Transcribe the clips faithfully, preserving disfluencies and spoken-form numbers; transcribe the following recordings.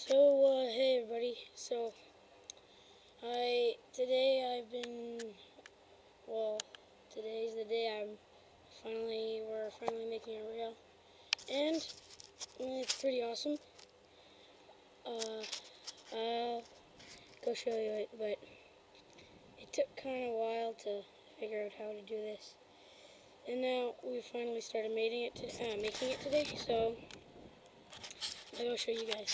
So, uh, hey everybody. So, I, today I've been, well, today's the day I'm finally, we're finally making a rail. And, well, it's pretty awesome. Uh, I'll go show you it, but it took kind of a while to figure out how to do this. And now we finally started making it, to, uh, making it today, so I'll go show you guys.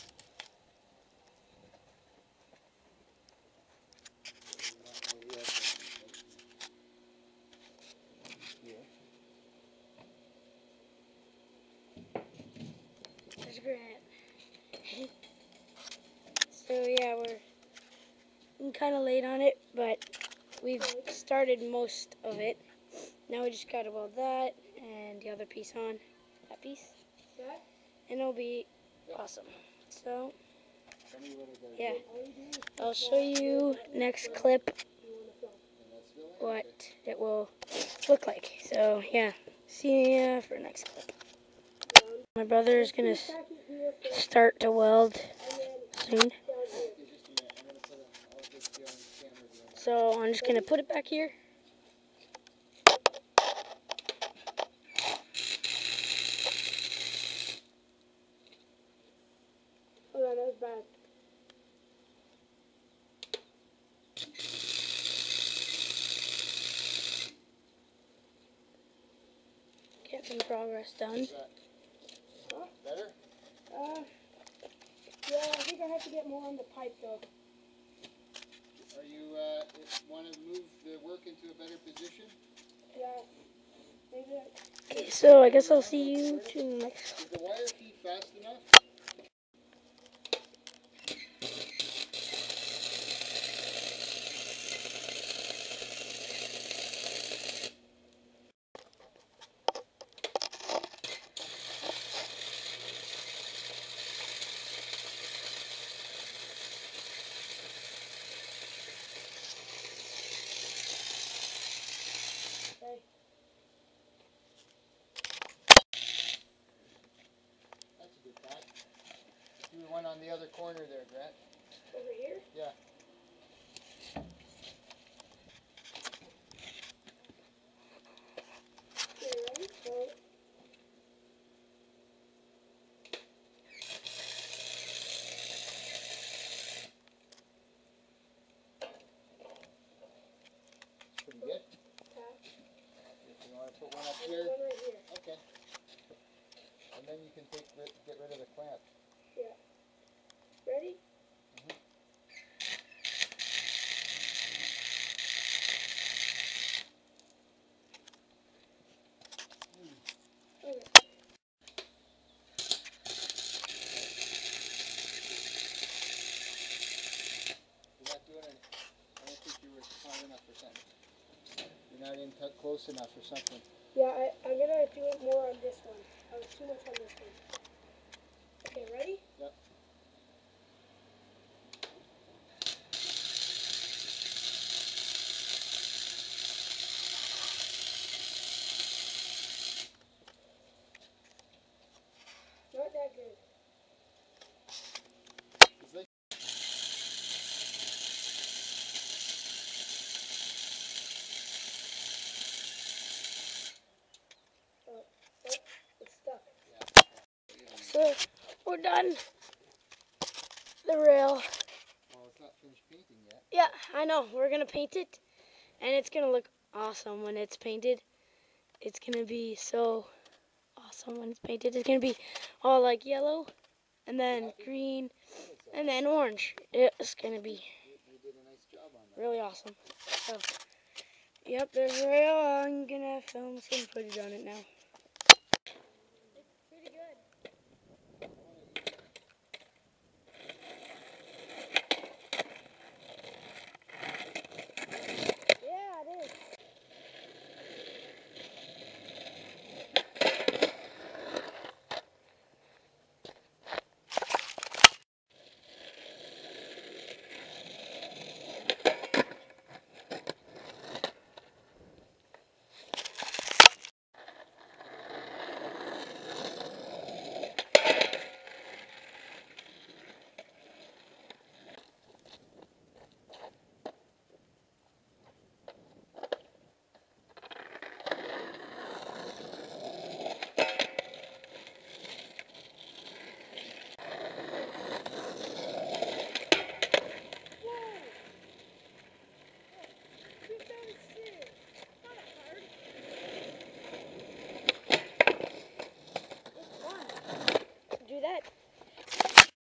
There's Grant. So yeah, we're kind of late on it, but we've started most of it. Now we just gotta weld that and the other piece on, that piece, and it'll be awesome. So yeah, I'll show you next clip what it will look like. So yeah, see ya for next clip. My brother is gonna start to weld soon. So I'm just gonna put it back here. Oh, that was bad. Get some progress done. Huh? Better? Uh, yeah, I think I have to get more on the pipe though. Are you, uh, want to move the work into a better position? Yeah. Maybe I... Okay, so I guess I'll see you to next. Is the wire feed fast enough? That's a good pack. Do one on the other corner there, Grant. Over here? Yeah. Okay, ready? So... Pretty good. If you want to put one up here. One right here. Okay. And then you can take get rid of the clamp. Yeah. Ready? Mm-hmm. Mm. Okay. You're not doing it. I don't think you were high enough or something. You're not in close enough or something. Yeah, I, I'm gonna do it more on this one. I was too much on this one. Okay, ready? Yep. Not that good. It's like Oh, oh, it's stuck. yeah. So, we're done. The rail. Well, it's not finished painting yet. Yeah, I know. We're gonna paint it, and it's gonna look awesome when it's painted. It's gonna be so awesome when it's painted. It's gonna be all like yellow, and then green, and then orange. It's gonna be You did a nice job on that. really awesome. So, yep, there's the rail. I'm gonna film some footage on it now.